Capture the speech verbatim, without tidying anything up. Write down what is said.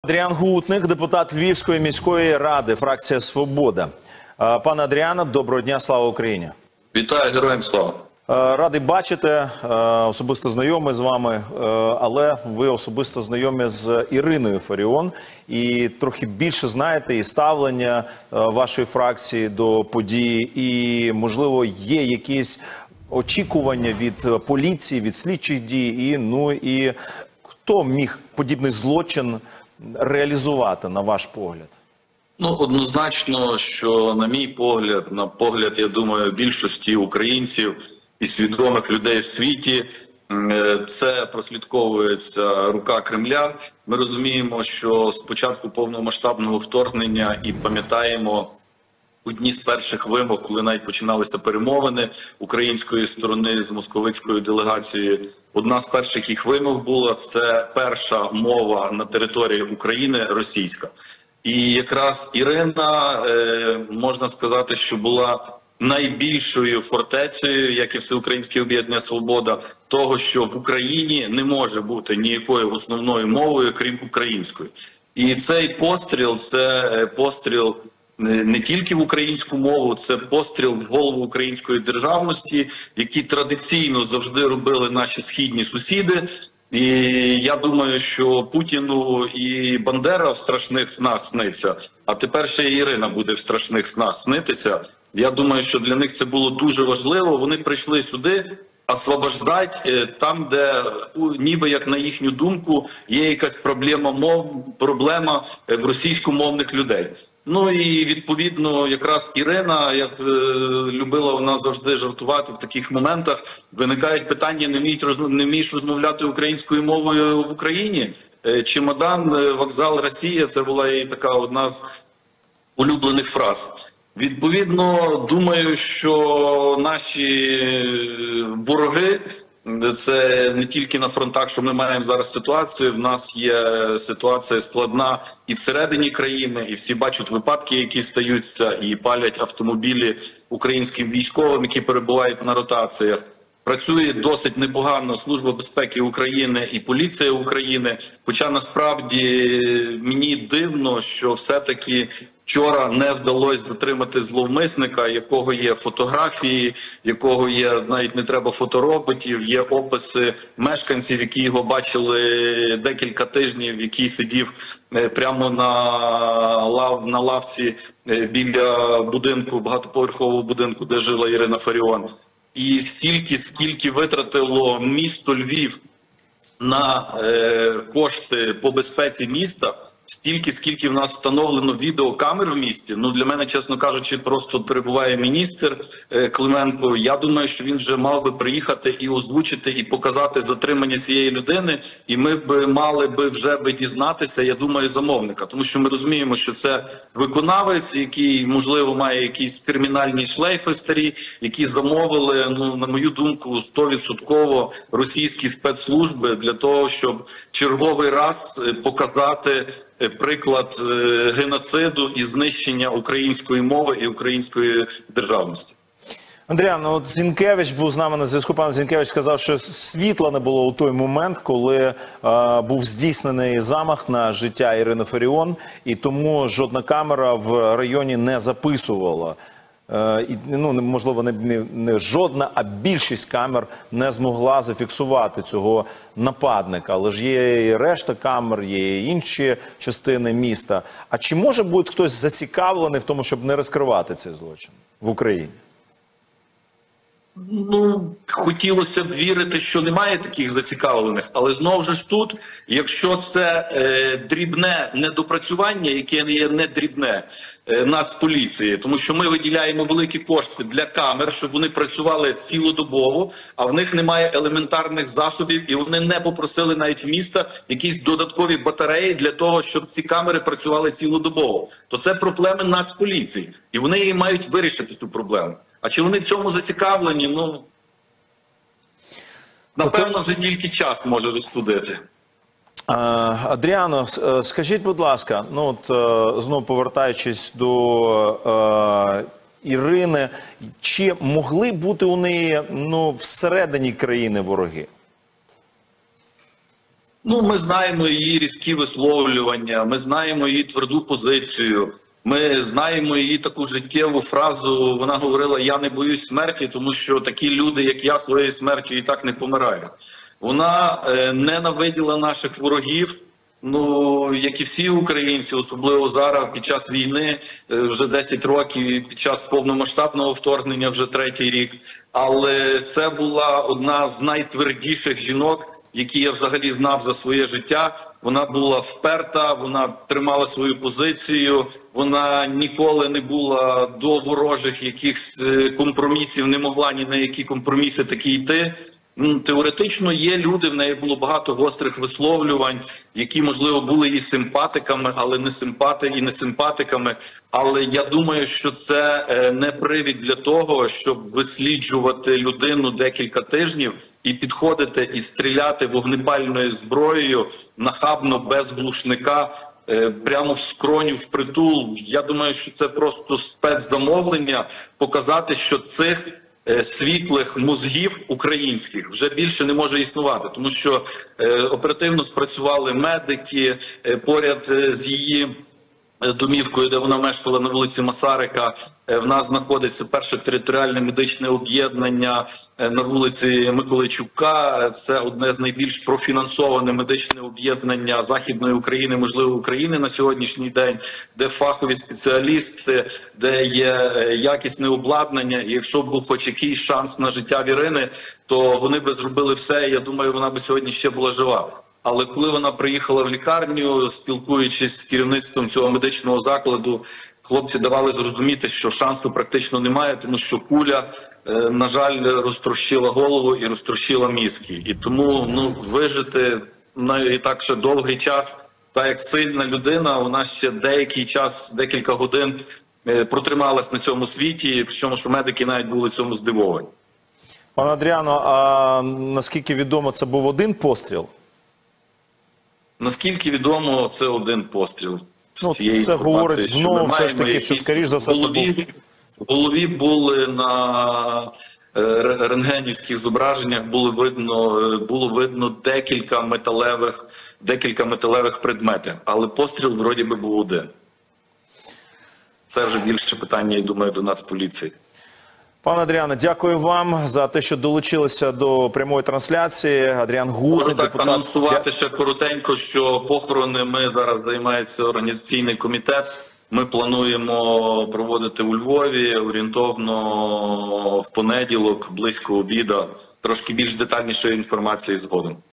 Адріан Гутник, депутат Львівської міської ради, фракція «Свобода». Пане Адріане, доброго дня, слава Україні. Вітаю, героям слава. Радий бачити, особисто знайомий з вами, але ви особисто знайомі з Іриною Фаріон і трохи більше знаєте і ставлення вашої фракції до подій, і, можливо, є якісь очікування від поліції, від слідчих дій, і, ну, і хто міг подібний злочин реалізувати, на ваш погляд? Ну, однозначно, що, на мій погляд, на погляд, я думаю, більшості українців і свідомих людей в світі, це прослідковується рука Кремля. Ми розуміємо, що з початку повномасштабного вторгнення і пам'ятаємо одні з перших вимог, коли навіть починалися перемовини української сторони з московицькою делегацією. Одна з перших їх вимог була – це перша мова на території України російська. І якраз Ірина, можна сказати, що була найбільшою фортецею, як і Всеукраїнське об'єднання «Свобода», того, що в Україні не може бути ніякою основною мовою, крім української. І цей постріл – це постріл не тільки в українську мову, це постріл в голову української державності, які традиційно завжди робили наші східні сусіди. І я думаю, що Путіну і Бандера в страшних снах сниться, а тепер ще і Ірина буде в страшних снах снитися. Я думаю, що для них це було дуже важливо. Вони прийшли сюди освобождати там, де, ніби як на їхню думку, є якась проблема мов, проблема в російськомовних людей. Ну і відповідно якраз Ірина, як е, любила вона завжди жартувати в таких моментах, виникають питання: не вміють роз... не вмієш розмовляти українською мовою в Україні? Е, чемодан, вокзал, Росія – це була і така одна з улюблених фраз. Відповідно, думаю, що наші вороги, це не тільки на фронтах, що ми маємо зараз ситуацію. В нас є ситуація складна і всередині країни, і всі бачать випадки, які стаються, і палять автомобілі українським військовим, які перебувають на ротаціях. Працює досить непогано Служба безпеки України і поліція України, хоча насправді мені дивно, що все-таки вчора не вдалося затримати зловмисника, якого є фотографії, якого є, навіть не треба фотороботів, є описи мешканців, які його бачили декілька тижнів, який сидів прямо на, лав, на лавці біля будинку, багатоповерхового будинку, де жила Ірина Фаріон. І стільки, скільки витратило місто Львів на е, кошти по безпеці міста, стільки, скільки в нас встановлено відеокамер в місті. Ну, для мене, чесно кажучи, просто перебуває міністр е, Клименко. Я думаю, що він вже мав би приїхати і озвучити, і показати затримання цієї людини. І ми б мали би вже би дізнатися, я думаю, замовника. Тому що ми розуміємо, що це виконавець, який, можливо, має якісь кримінальні шлейфи старі, які замовили, ну, на мою думку, сто відсотків російські спецслужби для того, щоб черговий раз показати приклад геноциду і знищення української мови і української державності. Андріан, от Зінкевич був з нами на зв'язку. Пан Зінкевич сказав, що світла не було у той момент, коли е, був здійснений замах на життя Ірини Фаріон, і тому жодна камера в районі не записувала. Е, і, ну, можливо, не, не, не жодна, а більшість камер не змогла зафіксувати цього нападника. Але ж є і решта камер, є і інші частини міста. А чи може бути хтось зацікавлений в тому, щоб не розкривати цей злочин в Україні? Ну, хотілося б вірити, що немає таких зацікавлених, але знову ж тут, якщо це е, дрібне недопрацювання, яке є не дрібне е, Нацполіції, тому що ми виділяємо великі кошти для камер, щоб вони працювали цілодобово, а в них немає елементарних засобів, і вони не попросили навіть в міста якісь додаткові батареї для того, щоб ці камери працювали цілодобово. То це проблеми Нацполіції, і вони її мають вирішити, цю проблему. А чи вони в цьому зацікавлені? Ну, напевно, вже тільки час може розсудити. Адріано, скажіть, будь ласка, ну от знову повертаючись до е, Ірини, чи могли бути у неї, ну, всередині країни вороги? Ну, ми знаємо її різкі висловлювання, ми знаємо її тверду позицію, ми знаємо її таку життєву фразу. Вона говорила: "Я не боюсь смерті, тому що такі люди, як я, своєю смертю і так не помирають". Вона е, ненавиділа наших ворогів. Ну, як і всі українці, особливо зараз, під час війни, е, вже десять років, і під час повномасштабного вторгнення вже третій рік. Але це була одна з найтвердіших жінок, які я взагалі знав за своє життя. Вона була вперта, вона тримала свою позицію, вона ніколи не була до ворожих якихось е, компромісів, не могла ні на які компроміси такі йти. М, Теоретично є люди, в неї було багато гострих висловлювань, які, можливо, були і симпатиками, але не симпати і не симпатиками. Але я думаю, що це е, не привід для того, щоб висліджувати людину декілька тижнів і підходити і стріляти вогнепальною зброєю нахабно, без глушника, е, прямо в скроню, в притул. Я думаю, що це просто спецзамовлення показати, що цих е, світлих мозгів українських вже більше не може існувати, тому що е, оперативно спрацювали медики е, поряд е, з її е, домівкою, де вона мешкала на вулиці Масарика. Е, В нас знаходиться перше територіальне медичне об'єднання е, на вулиці Миколайчука. Це одне з найбільш профінансоване медичне об'єднання Західної України, можливо, України на сьогоднішній день, де фахові спеціалісти, де є е, якісне обладнання. І якщо б був хоч якийсь шанс на життя Ірини, то вони би зробили все. І я думаю, вона би сьогодні ще була жива. Але коли вона приїхала в лікарню, спілкуючись з керівництвом цього медичного закладу, хлопці давали зрозуміти, що шансу практично немає, тому що куля, е, на жаль, розтрощила голову і розтрощила мізки. І тому ну, вижити на і так ще довгий час, та як сильна людина, вона ще деякий час, декілька годин е, протрималась на цьому світі, причому що медики навіть були цьому здивовані. Пане Адріано, а наскільки відомо, це був один постріл? Наскільки відомо, це один постріл. Ну, цієї це інформації, говорить що знову ми все ж маємо таки, що, якісь скоріш за все, в це голові, був... в голові були на е, ре- рентгенівських зображеннях були видно, е, було видно декілька металевих, декілька металевих предметів, але постріл вроді би був один. Це вже більше питання, я думаю, до Нацполіції. Пане Адріане, дякую вам за те, що долучилися до прямої трансляції. Адріан Гудзик, Можу так депутат... анонсувати ще коротенько, що похорони ми зараз займається організаційний комітет. Ми плануємо проводити у Львові орієнтовно в понеділок, близько обіда. Трошки більш детальнішої інформації згодом.